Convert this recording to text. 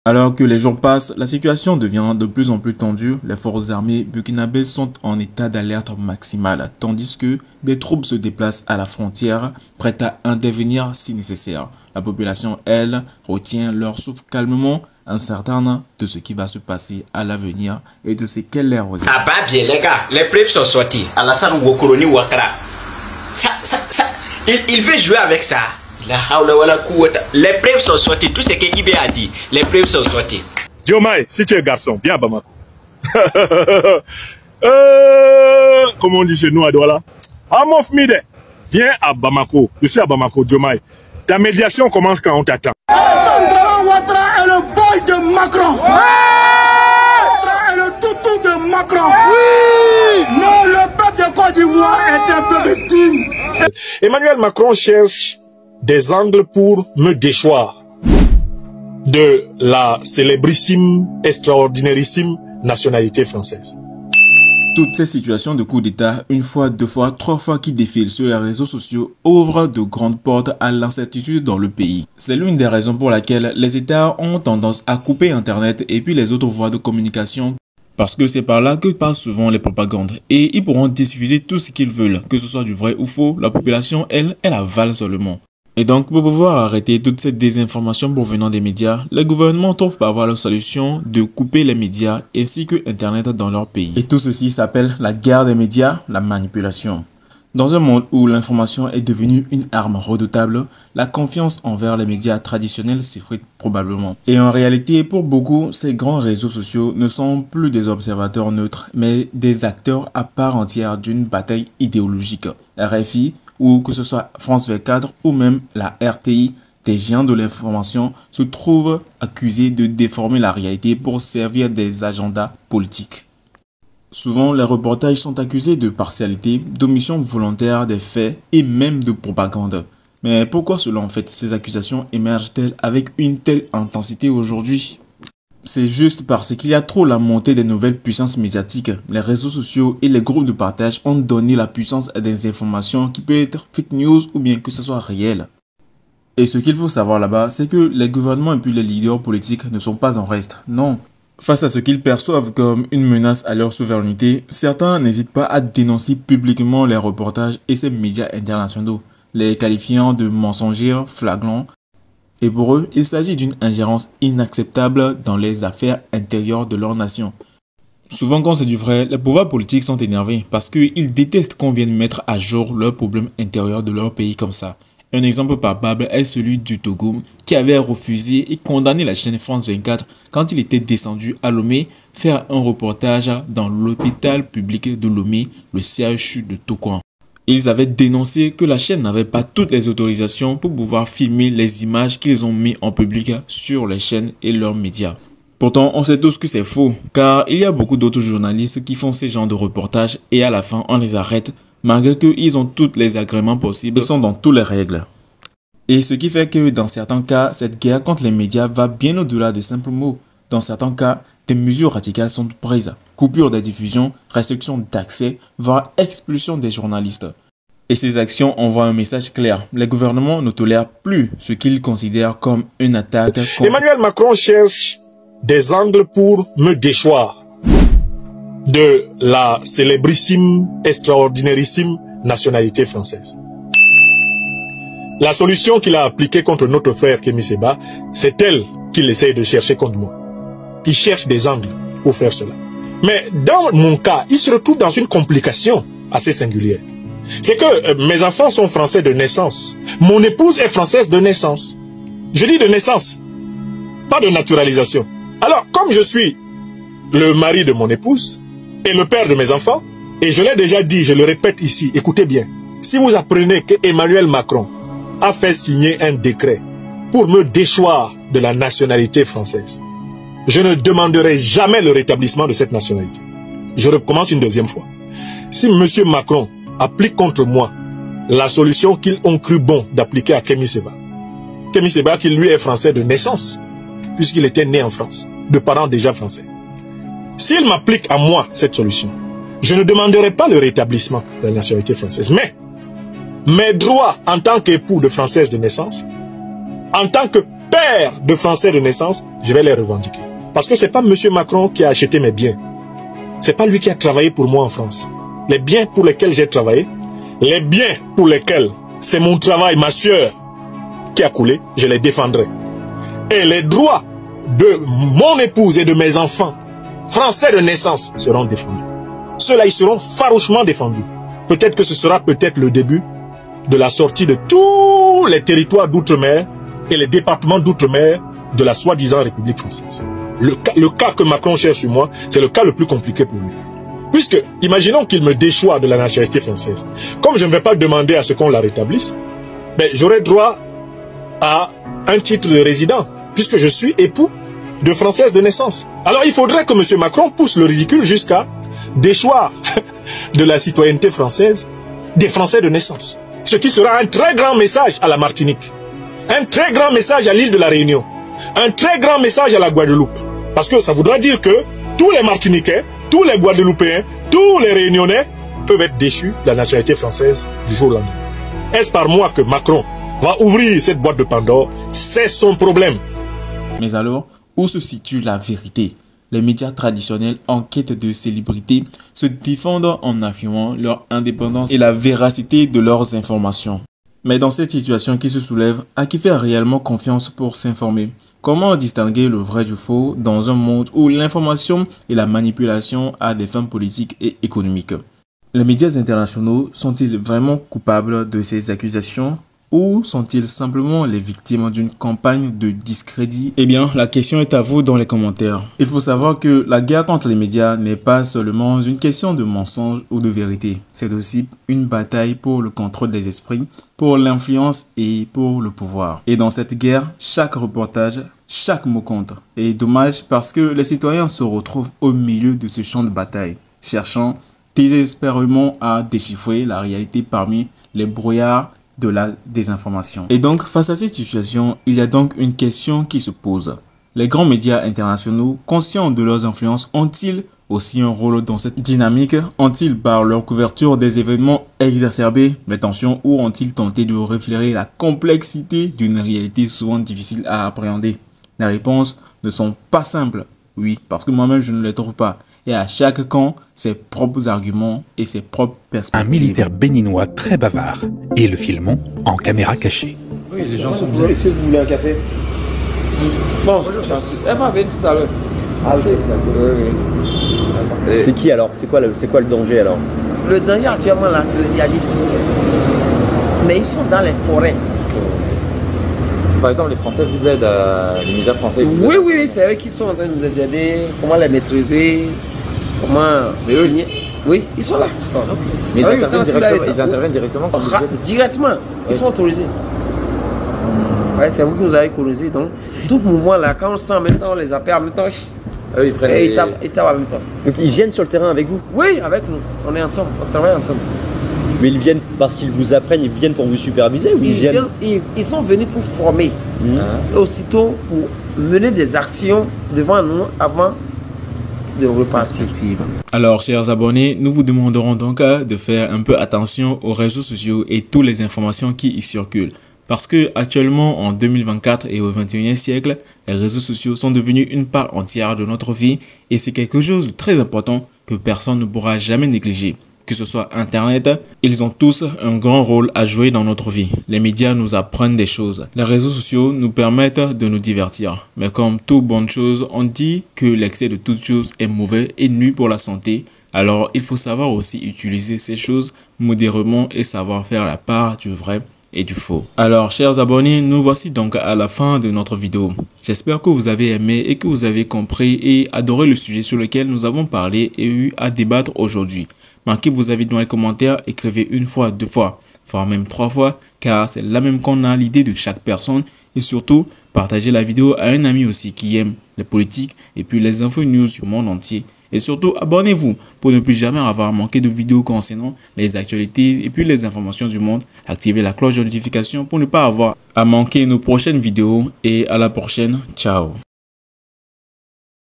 Alors que les jours passent, la situation devient de plus en plus tendue. Les forces armées burkinabées sont en état d'alerte maximale, tandis que des troupes se déplacent à la frontière, prêtes à intervenir si nécessaire. La population, elle, retient leur souffle calmement, incertaine de ce qui va se passer à l'avenir et de ce qu'elle leur réserve. Ah bah bien les gars, les preuves sont sorties. Alassane Ouattara Ouattara. Il veut jouer avec ça. Les preuves sont sorties, tout ce que Ibé a dit, les preuves sont sorties. Diomaye, si tu es garçon, viens à Bamako. Comment on dit chez nous à Douala? Amof Mide, viens à Bamako. Je suis à Bamako, Diomaye. Ta médiation commence quand on t'attend. Alassane Ouattara est le boy de Macron. Ouattara est le toutou de Macron. Oui. Non, le peuple de Côte d'Ivoire est un peuple digne. Emmanuel Macron cherche des angles pour me déchoir de la célébrissime, extraordinairissime nationalité française. Toutes ces situations de coup d'État, une fois, deux fois, trois fois qui défilent sur les réseaux sociaux, ouvrent de grandes portes à l'incertitude dans le pays. C'est l'une des raisons pour laquelle les États ont tendance à couper Internet et puis les autres voies de communication. Parce que c'est par là que passent souvent les propagandes. Et ils pourront diffuser tout ce qu'ils veulent, que ce soit du vrai ou faux, la population, elle avale seulement. Et donc, pour pouvoir arrêter toute cette désinformation provenant des médias, le gouvernement trouve par avoir la solution de couper les médias ainsi que Internet dans leur pays. Et tout ceci s'appelle la guerre des médias, la manipulation. Dans un monde où l'information est devenue une arme redoutable, la confiance envers les médias traditionnels s'effrite probablement. Et en réalité, pour beaucoup, ces grands réseaux sociaux ne sont plus des observateurs neutres, mais des acteurs à part entière d'une bataille idéologique. RFI, ou que ce soit France 24 ou même la RTI, des géants de l'information se trouvent accusés de déformer la réalité pour servir des agendas politiques. Souvent, les reportages sont accusés de partialité, d'omission volontaire des faits et même de propagande. Mais pourquoi cela en fait? Ces accusations émergent-elles avec une telle intensité aujourd'hui? C'est juste parce qu'il y a trop la montée des nouvelles puissances médiatiques. Les réseaux sociaux et les groupes de partage ont donné la puissance à des informations qui peuvent être fake news ou bien que ce soit réel. Et ce qu'il faut savoir là-bas, c'est que les gouvernements et puis les leaders politiques ne sont pas en reste, non. Face à ce qu'ils perçoivent comme une menace à leur souveraineté, certains n'hésitent pas à dénoncer publiquement les reportages et ces médias internationaux, les qualifiant de mensongers, flagrants. Et pour eux, il s'agit d'une ingérence inacceptable dans les affaires intérieures de leur nation. Souvent quand c'est du vrai, les pouvoirs politiques sont énervés parce qu'ils détestent qu'on vienne mettre à jour leurs problèmes intérieurs de leur pays comme ça. Un exemple palpable est celui du Togo qui avait refusé et condamné la chaîne France 24 quand il était descendu à Lomé faire un reportage dans l'hôpital public de Lomé, le CHU de Tokoan. Ils avaient dénoncé que la chaîne n'avait pas toutes les autorisations pour pouvoir filmer les images qu'ils ont mis en public sur les chaînes et leurs médias. Pourtant, on sait tous que c'est faux, car il y a beaucoup d'autres journalistes qui font ces genres de reportages et à la fin, on les arrête, malgré qu'ils ont tous les agréments possibles et sont dans toutes les règles. Et ce qui fait que dans certains cas, cette guerre contre les médias va bien au-delà de simples mots. Dans certains cas, des mesures radicales sont prises. Coupure des diffusions, restriction d'accès, voire expulsion des journalistes. Et ces actions envoient un message clair. Les gouvernements ne tolèrent plus ce qu'ils considèrent comme une attaque contre... Emmanuel Macron cherche des angles pour me déchoir de la célébrissime, extraordinairissime nationalité française. La solution qu'il a appliquée contre notre frère Kémy Séba, c'est elle qu'il essaye de chercher contre moi. Il cherche des angles pour faire cela. Mais dans mon cas, il se retrouve dans une complication assez singulière. C'est que mes enfants sont français de naissance. Mon épouse est française de naissance. Je dis de naissance, pas de naturalisation. Alors, comme je suis le mari de mon épouse et le père de mes enfants, et je l'ai déjà dit, je le répète ici, écoutez bien, si vous apprenez que Emmanuel Macron a fait signer un décret pour me déchoir de la nationalité française, je ne demanderai jamais le rétablissement de cette nationalité. Je recommence une deuxième fois. Si M. Macron applique contre moi la solution qu'ils ont cru bon d'appliquer à Kémy Séba, Kémy Séba qui lui est français de naissance, puisqu'il était né en France, de parents déjà français. S'il m'applique à moi cette solution, je ne demanderai pas le rétablissement de la nationalité française, mais mes droits en tant qu'époux de française de naissance, en tant que père de Français de naissance, je vais les revendiquer. Parce que c'est pas M. Macron qui a acheté mes biens. C'est pas lui qui a travaillé pour moi en France. Les biens pour lesquels j'ai travaillé, les biens pour lesquels c'est mon travail, ma sueur, qui a coulé, je les défendrai. Et les droits de mon épouse et de mes enfants, Français de naissance, seront défendus. Ceux-là, ils seront farouchement défendus. Peut-être que ce sera peut-être le début de la sortie de tous les territoires d'outre-mer et les départements d'outre-mer de la soi-disant République française. Le cas que Macron cherche sur moi, c'est le cas le plus compliqué pour lui. Puisque, imaginons qu'il me déchoit de la nationalité française. Comme je ne vais pas demander à ce qu'on la rétablisse, ben, j'aurai droit à un titre de résident, puisque je suis époux de Française de naissance. Alors il faudrait que M. Macron pousse le ridicule jusqu'à déchoir de la citoyenneté française des Français de naissance. Ce qui sera un très grand message à la Martinique, un très grand message à l'île de la Réunion, un très grand message à la Guadeloupe. Parce que ça voudra dire que tous les Martiniquais, tous les Guadeloupéens, tous les Réunionnais peuvent être déchus de la nationalité française du jour au lendemain. Est-ce par moi que Macron va ouvrir cette boîte de Pandore? C'est son problème. Mais alors, où se situe la vérité? Les médias traditionnels en quête de célébrité se défendent en affirmant leur indépendance et la véracité de leurs informations. Mais dans cette situation qui se soulève, à qui faire réellement confiance pour s'informer? Comment distinguer le vrai du faux dans un monde où l'information et la manipulation à des fins politiques et économiques? Les médias internationaux sont-ils vraiment coupables de ces accusations? Ou sont-ils simplement les victimes d'une campagne de discrédit? Eh bien, la question est à vous dans les commentaires. Il faut savoir que la guerre contre les médias n'est pas seulement une question de mensonge ou de vérité. C'est aussi une bataille pour le contrôle des esprits, pour l'influence et pour le pouvoir. Et dans cette guerre, chaque reportage, chaque mot compte. Et dommage parce que les citoyens se retrouvent au milieu de ce champ de bataille, cherchant désespérément à déchiffrer la réalité parmi les brouillards de la désinformation. Et donc, face à cette situation, il y a donc une question qui se pose. Les grands médias internationaux, conscients de leurs influences, ont-ils aussi un rôle dans cette dynamique? Ont-ils, par leur couverture des événements, exacerbé les tensions ou ont-ils tenté de refléter la complexité d'une réalité souvent difficile à appréhender? Les réponses ne sont pas simples. Oui, parce que moi-même, je ne les trouve pas. Et à chaque camp, ses propres arguments et ses propres perspectives. Un militaire béninois très bavard et le filmons en caméra cachée. Oui, les gens sont bien. Est-ce que vous voulez un café? Bon, elle m'a venu tout à l'heure. Ah, c'est ça. Oui. C'est qui alors? C'est quoi le danger alors? Le danger actuellement là, c'est le djihadiste. Mais ils sont dans les forêts. Par exemple, les Français vous aident, les médias français vous Oui, aident. oui, c'est eux qui sont en train de nous aider. Comment les maîtriser? Comment. Mais eux, oui, ils sont là. Mais ils, Ah oui, interviennent putain, directement, celui-là ils interviennent directement quand vous êtes... Directement, ils Oui. sont autorisés. Ouais, c'est vous qui nous avez colonisé. Donc, tout mouvement là, quand on sent en même temps, on les appelle en même temps. Eux, ils prennent Et les... ils tapent en même temps. Donc ils viennent sur le terrain avec vous? Oui, avec nous. On est ensemble, on travaille ensemble. Mais ils viennent parce qu'ils vous apprennent, ils viennent pour vous superviser ou Ils sont venus pour former. Hein? Et aussitôt pour mener des actions devant nous avant de repartir. Alors, chers abonnés, nous vous demanderons donc de faire un peu attention aux réseaux sociaux et toutes les informations qui y circulent. Parce que actuellement, en 2024 et au 21e siècle, les réseaux sociaux sont devenus une part entière de notre vie et c'est quelque chose de très important que personne ne pourra jamais négliger. Que ce soit Internet, ils ont tous un grand rôle à jouer dans notre vie. Les médias nous apprennent des choses. Les réseaux sociaux nous permettent de nous divertir. Mais comme toute bonne chose, on dit que l'excès de toute chose est mauvais et nuit pour la santé. Alors, il faut savoir aussi utiliser ces choses modérément et savoir faire la part du vrai et du faux. Alors, chers abonnés, nous voici donc à la fin de notre vidéo. J'espère que vous avez aimé et que vous avez compris et adoré le sujet sur lequel nous avons parlé et eu à débattre aujourd'hui. Marquez vos avis dans les commentaires, écrivez une fois, 2 fois, voire même 3 fois, car c'est là même qu'on a l'idée de chaque personne. Et surtout, partagez la vidéo à un ami aussi qui aime les politiques et puis les infos news du monde entier. Et surtout, abonnez-vous pour ne plus jamais avoir manqué de vidéos concernant les actualités et puis les informations du monde. Activez la cloche de notification pour ne pas avoir à manquer nos prochaines vidéos et à la prochaine. Ciao.